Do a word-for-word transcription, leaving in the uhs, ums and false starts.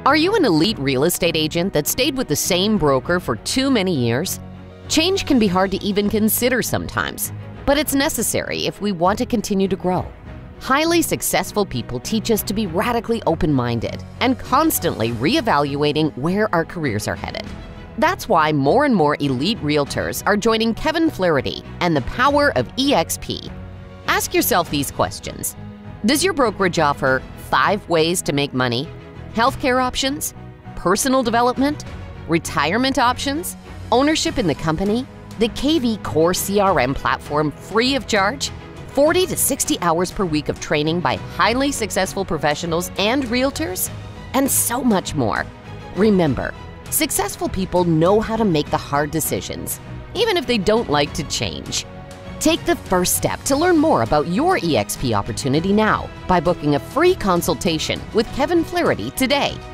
Are you an elite real estate agent that stayed with the same broker for too many years? Change can be hard to even consider sometimes, but it's necessary if we want to continue to grow. Highly successful people teach us to be radically open-minded and constantly reevaluating where our careers are headed. That's why more and more elite realtors are joining Kevin Flaherty and the power of E X P. Ask yourself these questions. Does your brokerage offer five ways to make money? Healthcare options? Personal development? Retirement options? Ownership in the company? The K V Core C R M platform free of charge? forty to sixty hours per week of training by highly successful professionals and realtors? And so much more. Remember, successful people know how to make the hard decisions, even if they don't like to change. Take the first step to learn more about your E X P opportunity now by booking a free consultation with Kevin Flaherty today.